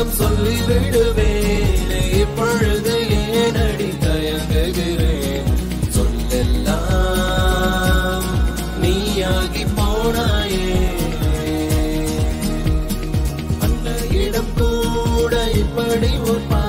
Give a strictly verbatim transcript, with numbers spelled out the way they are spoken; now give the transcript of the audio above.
எல்லாரிடமும் சொல்லி விடுவேன், இப்பொழுது ஏனடி தயங்குகிறேன்? சொல்லெல்லாம் நீயாகி போனாயே, அந்த இடம் கூட இப்படி ஒரு